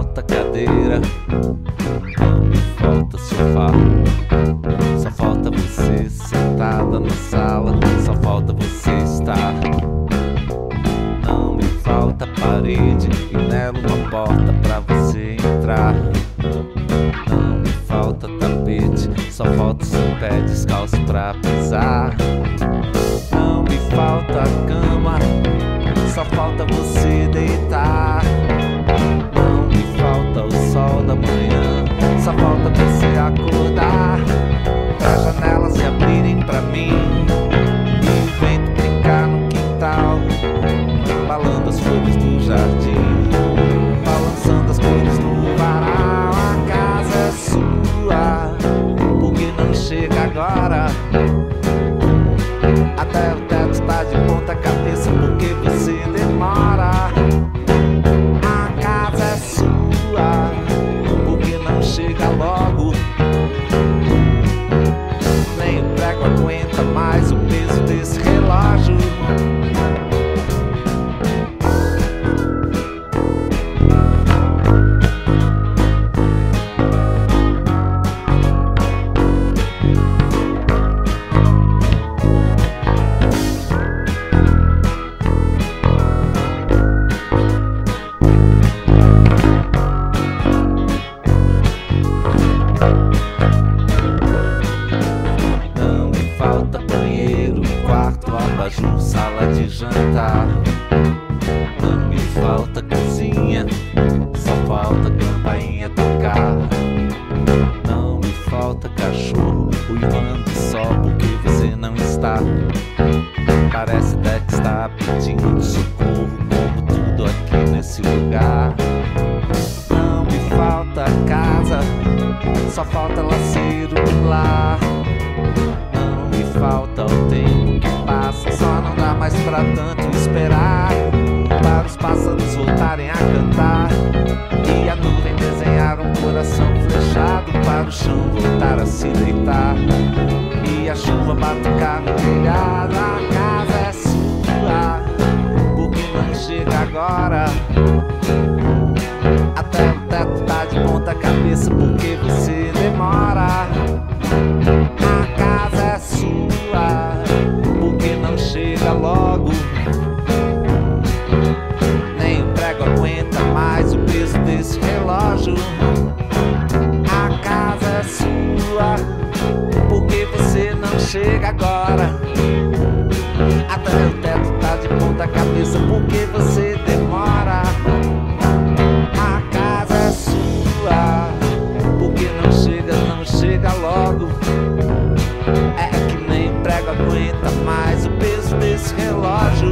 falta cadeira, não me falta sofá. Só falta você sentada na sala, só falta você estar. Não me falta parede e nela uma porta pra você entrar. Não me falta tapete, só falta seu pé descalço pra pisar. Não me falta cama, só falta você deitar. Não me falta o sol da manhã, só falta você acordar. Pra janelas se abrirem pra mim e o vento brincar no quintal, balando as flores do jardim, balançando as cores no varal. A casa é sua, porque não chega agora. Até o teto tá de ponta cabeça porque você demora. A casa é sua, porque não chega logo. Nem o prego aguenta mais o peso desse relógio. Sala de jantar, não me falta cozinha, só falta campainha tocar. Não me falta cachorro uivando só porque você não está. Parece até que está pedindo socorro, como tudo aqui nesse lugar. Não me falta casa, só falta laceiro do lar. Não me falta o tempo que passa, só não dá mais pra tanto esperar. Para os pássaros voltarem a cantar e a nuvem desenhar um coração flechado, para o chão voltar a se deitar e a chuva batucar no telhado. A casa é sua, porque não chega agora. Até o teto tá de ponta cabeça porque você demora. A casa é sua, porque não chega logo. Nem o prego aguenta mais o peso desse relógio. A casa é sua, porque você não chega agora. Até o teto tá de ponta cabeça porque você demora. A casa é sua, porque não chega logo. É que nem prego aguenta mais o peso desse relógio.